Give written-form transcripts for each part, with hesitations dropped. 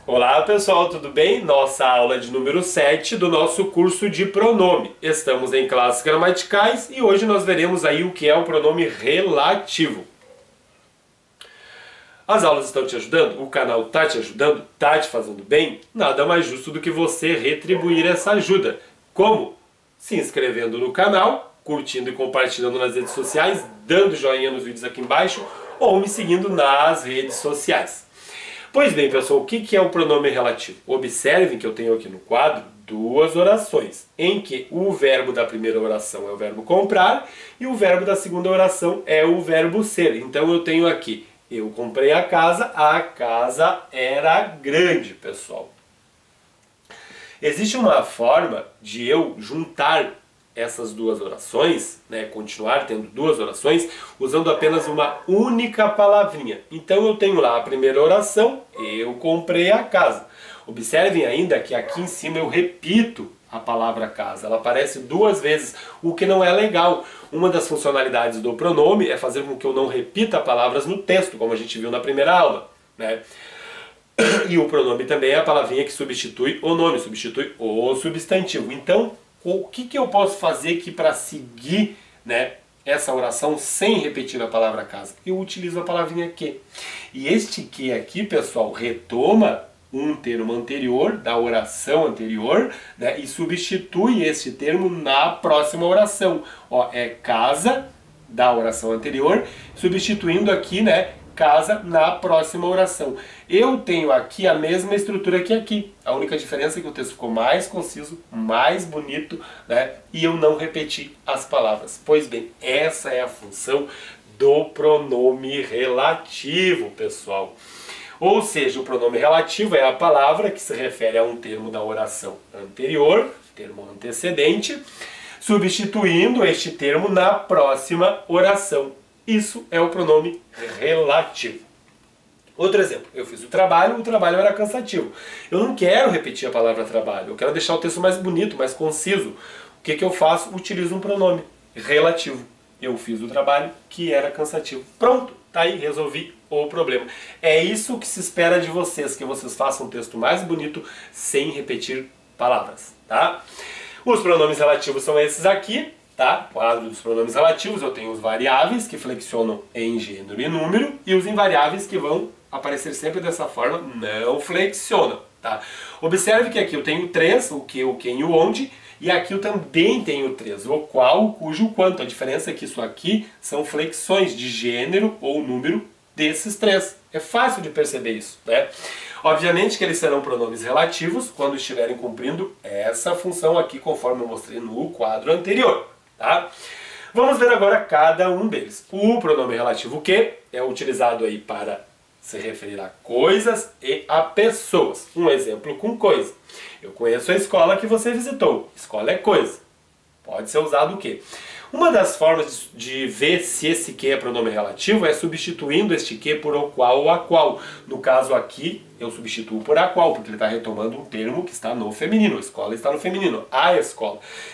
Olá pessoal, tudo bem? Nossa aula de número 7 do nosso curso de pronome. Estamos em classes gramaticais e hoje nós veremos aí o que é o pronome relativo. As aulas estão te ajudando? O canal está te ajudando? Está te fazendo bem? Nada mais justo do que você retribuir essa ajuda. Como? Se inscrevendo no canal, curtindo e compartilhando nas redes sociais, dando joinha nos vídeos aqui embaixo ou me seguindo nas redes sociais. Pois bem, pessoal, o que é o pronome relativo? Observem que eu tenho aqui no quadro duas orações, em que o verbo da primeira oração é o verbo comprar e o verbo da segunda oração é o verbo ser. Então eu tenho aqui, eu comprei a casa era grande, pessoal. Existe uma forma de eu juntar essas duas orações, continuar tendo duas orações, usando apenas uma única palavrinha. Então eu tenho lá a primeira oração, eu comprei a casa. Observem ainda que aqui em cima eu repito a palavra casa. Ela aparece duas vezes, o que não é legal. Uma das funcionalidades do pronome é fazer com que eu não repita palavras no texto, como a gente viu na primeira aula, E o pronome também é a palavrinha que substitui o nome, substitui o substantivo. Então, o que eu posso fazer aqui para seguir essa oração sem repetir a palavra casa? Eu utilizo a palavrinha que. E este que aqui, pessoal, retoma um termo anterior, da oração anterior, e substitui este termo na próxima oração. Ó, é casa, da oração anterior, substituindo aqui, casa na próxima oração. Eu tenho aqui a mesma estrutura que aqui. A única diferença é que o texto ficou mais conciso, mais bonito, e eu não repeti as palavras. Pois bem, essa é a função do pronome relativo, pessoal. Ou seja, o pronome relativo é a palavra que se refere a um termo da oração anterior, termo antecedente, substituindo este termo na próxima oração. Isso é o pronome relativo. Outro exemplo, eu fiz o trabalho era cansativo. Eu não quero repetir a palavra trabalho, eu quero deixar o texto mais bonito, mais conciso. O que eu faço? Utilizo um pronome relativo. Eu fiz o trabalho que era cansativo. Pronto, tá aí, resolvi o problema. É isso que se espera de vocês, que vocês façam um texto mais bonito sem repetir palavras, tá? Os pronomes relativos são esses aqui. Quadro dos pronomes relativos, eu tenho os variáveis que flexionam em gênero e número e os invariáveis que vão aparecer sempre dessa forma, não flexionam. Observe que aqui eu tenho três, o que, o quem e o onde, e aqui eu também tenho três, o qual, o cujo, o quanto. A diferença é que isso aqui são flexões de gênero ou número desses três. É fácil de perceber isso, Obviamente que eles serão pronomes relativos quando estiverem cumprindo essa função aqui, conforme eu mostrei no quadro anterior. Vamos ver agora cada um deles. O pronome relativo que é utilizado aí para se referir a coisas e a pessoas. Um exemplo com coisa. Eu conheço a escola que você visitou. Escola é coisa. Pode ser usado o que? Uma das formas de ver se esse que é pronome relativo é substituindo este que por o qual ou a qual. No caso aqui, eu substituo por a qual, porque ele está retomando um termo que está no feminino. A escola está no feminino. A escola.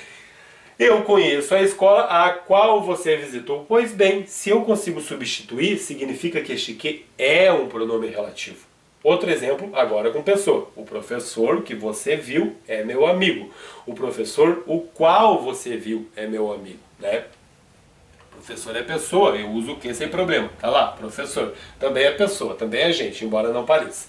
Eu conheço a escola a qual você visitou. Pois bem, se eu consigo substituir, significa que este que é um pronome relativo. Outro exemplo, agora com pessoa. O professor que você viu é meu amigo. O professor o qual você viu é meu amigo. Professor é pessoa, eu uso o que sem problema. Tá lá, professor. Também é pessoa, também é gente, embora não pareça.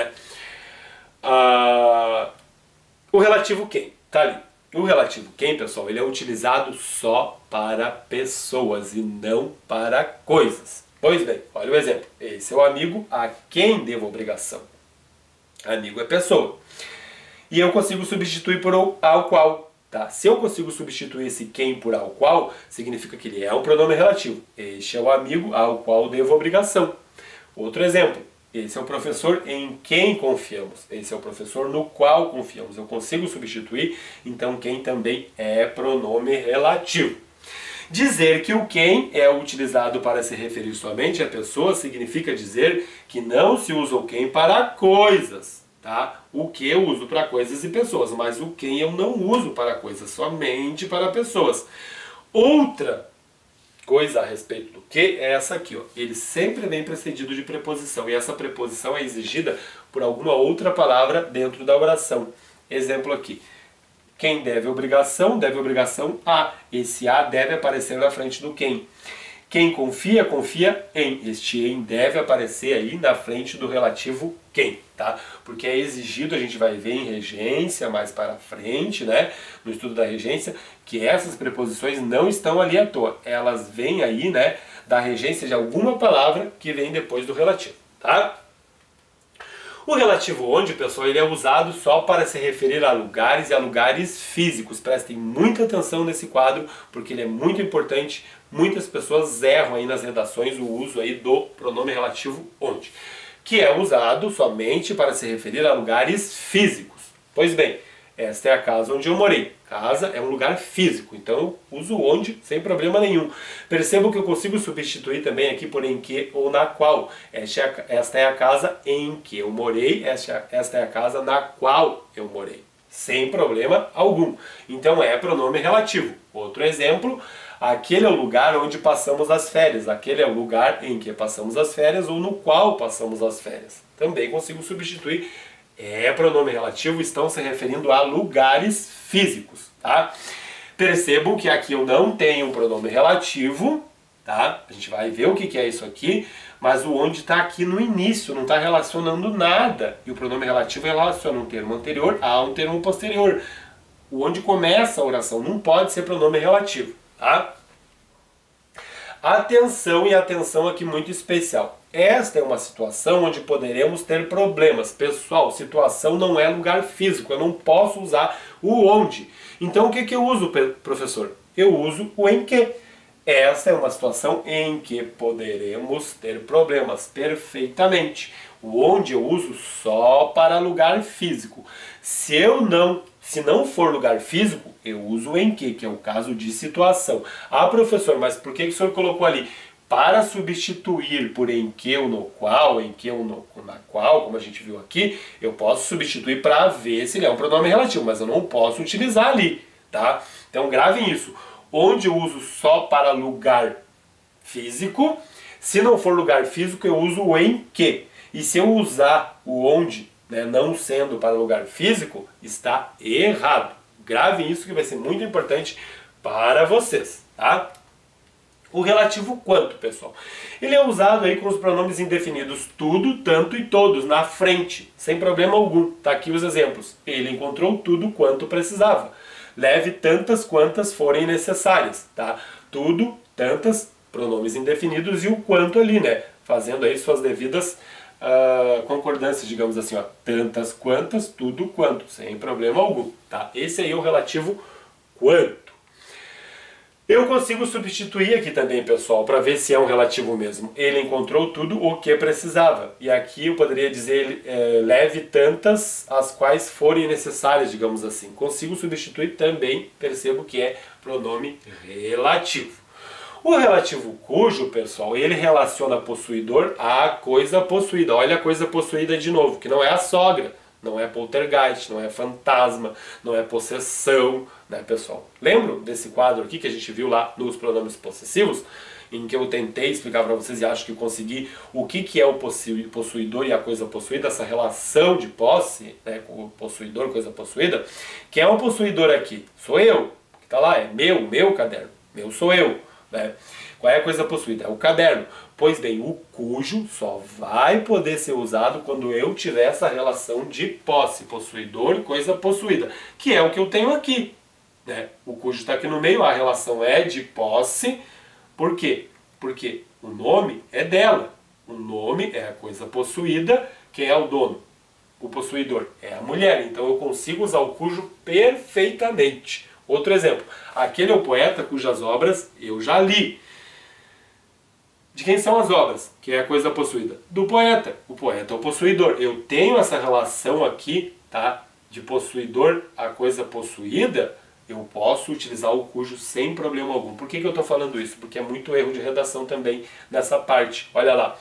O relativo quem? Tá ali. O relativo quem, pessoal, ele é utilizado só para pessoas e não para coisas. Pois bem, olha o exemplo. Esse é o amigo a quem devo obrigação. Amigo é pessoa. E eu consigo substituir por ao qual. Se eu consigo substituir esse quem por ao qual, significa que ele é um pronome relativo. Este é o amigo ao qual devo obrigação. Outro exemplo. Esse é o professor em quem confiamos. Esse é o professor no qual confiamos. Eu consigo substituir, então quem também é pronome relativo. Dizer que o quem é utilizado para se referir somente a pessoas significa dizer que não se usa o quem para coisas. O que eu uso para coisas e pessoas, mas o quem eu não uso para coisas, somente para pessoas. Outra coisa a respeito do que é essa aqui, ó. Ele sempre vem precedido de preposição, e essa preposição é exigida por alguma outra palavra dentro da oração. Exemplo aqui. Quem deve obrigação a. Esse a deve aparecer na frente do quem. Quem confia, confia em. Este em deve aparecer aí na frente do relativo quem, tá? Porque é exigido, a gente vai ver em regência mais para frente, né? No estudo da regência, que essas preposições não estão ali à toa. Elas vêm aí, né? Da regência de alguma palavra que vem depois do relativo, tá? O relativo onde, pessoal, ele é usado só para se referir a lugares e a lugares físicos. Prestem muita atenção nesse quadro, porque ele é muito importante. Muitas pessoas erram aí nas redações o uso aí do pronome relativo onde, que é usado somente para se referir a lugares físicos. Pois bem, esta é a casa onde eu morei. Casa é um lugar físico, então eu uso onde sem problema nenhum. Percebam que eu consigo substituir também aqui por em que ou na qual. Esta é a casa em que eu morei, esta é a casa na qual eu morei. Sem problema algum. Então é pronome relativo. Outro exemplo, aquele é o lugar onde passamos as férias. Aquele é o lugar em que passamos as férias ou no qual passamos as férias. Também consigo substituir. É pronome relativo, estão se referindo a lugares físicos, tá? Percebam que aqui eu não tenho um pronome relativo, tá? A gente vai ver o que é isso aqui, mas o onde está aqui no início, não está relacionando nada. E o pronome relativo relaciona um termo anterior a um termo posterior. O onde começa a oração não pode ser pronome relativo, tá? Atenção, e atenção aqui muito especial. Esta é uma situação onde poderemos ter problemas. Pessoal, situação não é lugar físico, eu não posso usar o onde. Então o que eu uso, professor? Eu uso o em que. Esta é uma situação em que poderemos ter problemas, perfeitamente. O onde eu uso só para lugar físico. Se não for lugar físico, eu uso o em que é o caso de situação. Ah, professor, mas por que o senhor colocou ali? Para substituir por em que ou no qual, em que ou na qual, como a gente viu aqui, eu posso substituir para ver se ele é um pronome relativo, mas eu não posso utilizar ali, tá? Então gravem isso. Onde eu uso só para lugar físico, se não for lugar físico, eu uso o em que. E se eu usar o onde, né, não sendo para lugar físico, está errado. Gravem isso que vai ser muito importante para vocês, tá? O relativo quanto, pessoal? Ele é usado aí com os pronomes indefinidos tudo, tanto e todos na frente, sem problema algum. Tá aqui os exemplos. Ele encontrou tudo quanto precisava. Leve tantas quantas forem necessárias, tá? Tudo, tantas, pronomes indefinidos e o quanto ali, né? Fazendo aí suas devidas concordâncias, digamos assim, ó. Tantas quantas, tudo quanto, sem problema algum, tá? Esse aí é o relativo quanto. Eu consigo substituir aqui também, pessoal, para ver se é um relativo mesmo. Ele encontrou tudo o que precisava. E aqui eu poderia dizer leve tantas as quais forem necessárias, digamos assim. Consigo substituir também, percebo que é pronome relativo. O relativo cujo, pessoal, ele relaciona possuidor à coisa possuída. Olha a coisa possuída de novo, que não é a sogra. Não é poltergeist, não é fantasma, não é possessão, né, pessoal? Lembram desse quadro aqui que a gente viu lá nos pronomes possessivos? Em que eu tentei explicar para vocês e acho que eu consegui o que é o possuidor e a coisa possuída, essa relação de posse, né, com o possuidor, coisa possuída. Quem é o possuidor aqui? Sou eu, que está lá, é meu caderno, meu sou eu, né? Qual é a coisa possuída? É o caderno. Pois bem, o cujo só vai poder ser usado quando eu tiver essa relação de posse, possuidor e coisa possuída, que é o que eu tenho aqui, né? O cujo está aqui no meio, a relação é de posse. Por quê? Porque o nome é dela. O nome é a coisa possuída. Quem é o dono? O possuidor é a mulher. Então eu consigo usar o cujo perfeitamente. Outro exemplo. Aquele é o poeta cujas obras eu já li. De quem são as obras? Que é a coisa possuída? Do poeta. O poeta é o possuidor. Eu tenho essa relação aqui, tá? De possuidor a coisa possuída. Eu posso utilizar o cujo sem problema algum. Por que eu estou falando isso? Porque é muito erro de redação também nessa parte. Olha lá.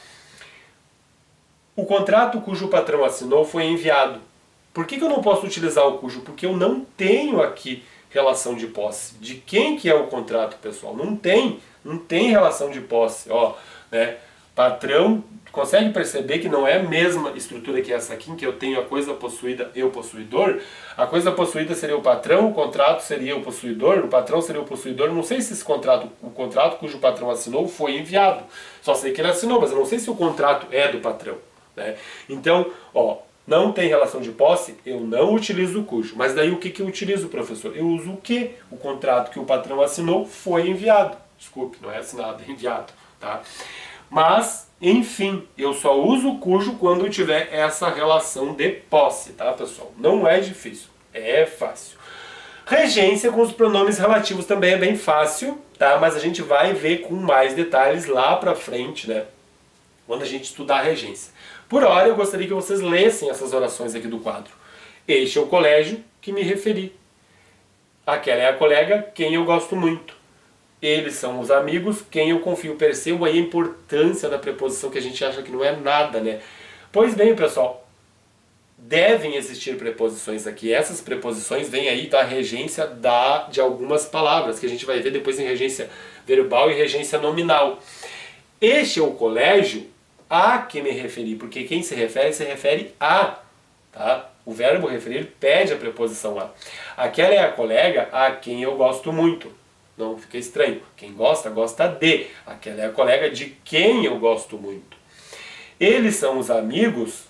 O contrato cujo patrão assinou foi enviado. Por que eu não posso utilizar o cujo? Porque eu não tenho aqui relação de posse. De quem que é o contrato, pessoal? Não tem relação de posse. Ó, né? Patrão, consegue perceber que não é a mesma estrutura que essa aqui, em que eu tenho a coisa possuída e o possuidor? A coisa possuída seria o patrão, o contrato seria o possuidor, o patrão seria o possuidor. Não sei se esse contrato, o contrato cujo patrão assinou foi enviado. Só sei que ele assinou, mas eu não sei se o contrato é do patrão, né? Então, ó, não tem relação de posse, eu não utilizo o cujo. Mas daí o que eu utilizo, professor? Eu uso o que? O contrato que o patrão assinou foi enviado. Desculpe, não é assinado, é enviado, tá? Mas, enfim, eu só uso o cujo quando tiver essa relação de posse, tá, pessoal? Não é difícil, é fácil. Regência com os pronomes relativos também é bem fácil, tá? Mas a gente vai ver com mais detalhes lá pra frente, né? Quando a gente estudar a regência. Por hora, eu gostaria que vocês lessem essas orações aqui do quadro. Este é o colégio que me referi. Aquela é a colega, quem eu gosto muito. Eles são os amigos, quem eu confio. Percebam aí a importância da preposição, que a gente acha que não é nada, né? Pois bem, pessoal, devem existir preposições aqui. Essas preposições vêm aí da regência de algumas palavras, que a gente vai ver depois em regência verbal e regência nominal. Este é o colégio a que me referi, porque quem se refere a, tá? O verbo referir pede a preposição a. Aquela é a colega a quem eu gosto muito. Não fica estranho. Quem gosta, gosta de. Aquela é a colega de quem eu gosto muito. Eles são os amigos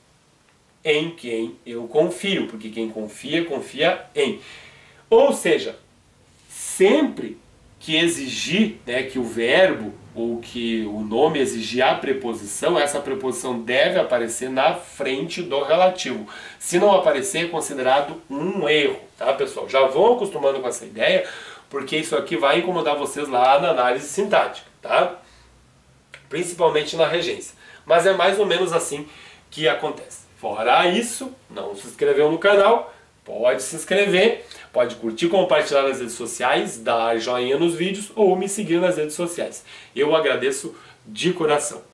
em quem eu confio, porque quem confia, confia em. Ou seja, sempre que exigir, né, que o verbo ou que o nome exigir a preposição, essa preposição deve aparecer na frente do relativo. Se não aparecer, é considerado um erro, tá, pessoal? Já vão acostumando com essa ideia, porque isso aqui vai incomodar vocês lá na análise sintática, tá? Principalmente na regência. Mas é mais ou menos assim que acontece. Fora isso, não se inscreveu no canal, pode se inscrever, pode curtir, compartilhar nas redes sociais, dar joinha nos vídeos ou me seguir nas redes sociais. Eu agradeço de coração.